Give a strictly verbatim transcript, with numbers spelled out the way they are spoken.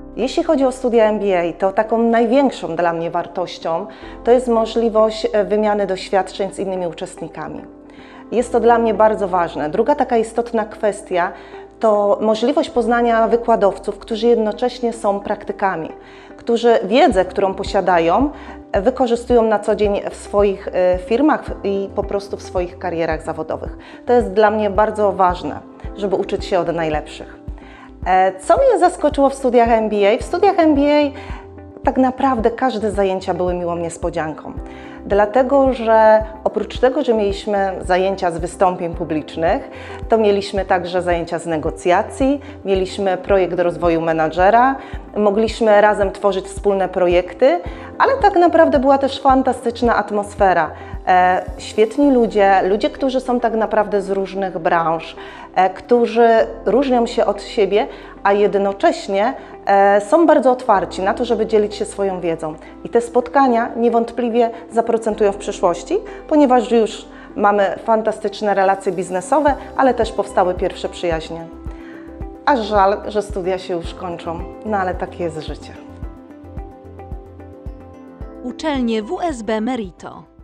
Jeśli chodzi o studia M B A, to taką największą dla mnie wartością to jest możliwość wymiany doświadczeń z innymi uczestnikami. Jest to dla mnie bardzo ważne. Druga taka istotna kwestia to możliwość poznania wykładowców, którzy jednocześnie są praktykami, którzy wiedzę, którą posiadają, wykorzystują na co dzień w swoich firmach i po prostu w swoich karierach zawodowych. To jest dla mnie bardzo ważne, żeby uczyć się od najlepszych. Co mnie zaskoczyło w studiach M B A? W studiach M B A tak naprawdę każde zajęcia były miłą niespodzianką. Dlatego, że oprócz tego, że mieliśmy zajęcia z wystąpień publicznych, to mieliśmy także zajęcia z negocjacji, mieliśmy projekt rozwoju menadżera, mogliśmy razem tworzyć wspólne projekty, ale tak naprawdę była też fantastyczna atmosfera. E, świetni ludzie, ludzie, którzy są tak naprawdę z różnych branż, e, którzy różnią się od siebie, a jednocześnie e, są bardzo otwarci na to, żeby dzielić się swoją wiedzą. I te spotkania niewątpliwie zaprocentują w przyszłości, ponieważ już mamy fantastyczne relacje biznesowe, ale też powstały pierwsze przyjaźnie. Aż żal, że studia się już kończą, no ale takie jest życie. Uczelnie W S B Merito.